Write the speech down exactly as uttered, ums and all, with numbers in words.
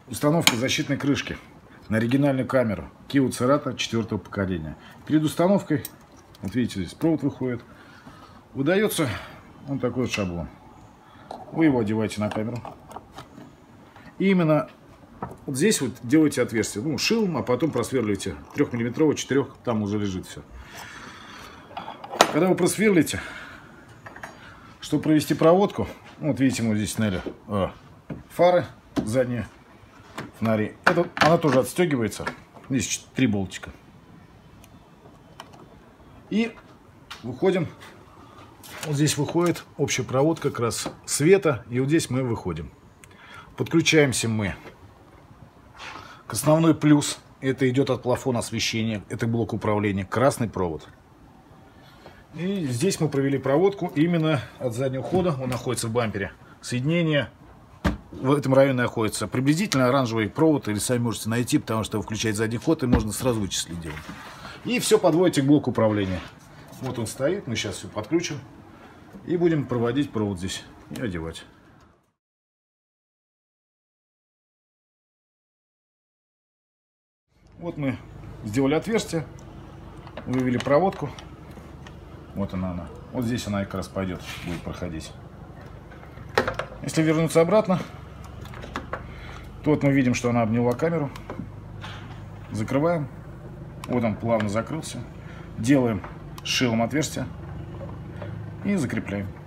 Установка защитной крышки на оригинальную камеру Kia Cerato четвертого поколения. Перед установкой, вот видите, здесь провод выходит, выдается вот такой вот шаблон. Вы его одеваете на камеру. И именно вот здесь вот делаете отверстие, ну, шилом, а потом просверливаете трехмиллиметровый, четырех, там уже лежит все. Когда вы просверлите, чтобы провести проводку, вот видите, мы здесь сняли э, фары задние, фонари. Это, она тоже отстегивается. Здесь три болтика. И выходим. Вот здесь выходит общая проводка как раз света. И вот здесь мы выходим. Подключаемся мы к основной плюс. Это идет от плафона освещения. Это блок управления. Красный провод. И здесь мы провели проводку именно от заднего хода. Он находится в бампере. Соединение в этом районе находится. Приблизительно оранжевый провод, или сами можете найти, потому что включать задний ход, и можно сразу вычислить дело. И все подводите к блоку управления. Вот он стоит. Мы сейчас все подключим. И будем проводить провод здесь и одевать. Вот мы сделали отверстие. Вывели проводку. Вот она, она. Вот здесь она как раз пойдет, будет проходить. Если вернуться обратно, то вот мы видим, что она обняла камеру. Закрываем. Вот он плавно закрылся. Делаем шилом отверстие и закрепляем.